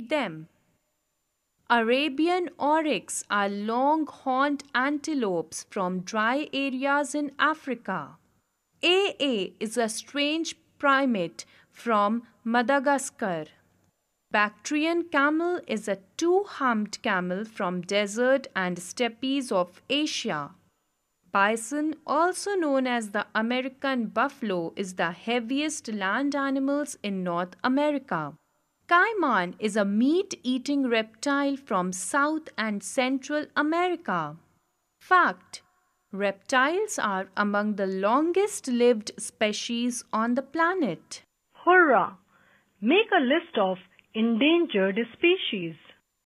feed them. Arabian oryx are long-horned antelopes from dry areas in Africa. AA is a strange primate from Madagascar. Bactrian camel is a two-humped camel from desert and steppes of Asia. Bison, also known as the American buffalo, is the heaviest land animals in North America. Caiman is a meat-eating reptile from South and Central America. Fact: reptiles are among the longest-lived species on the planet. Hurrah! Make a list of endangered species.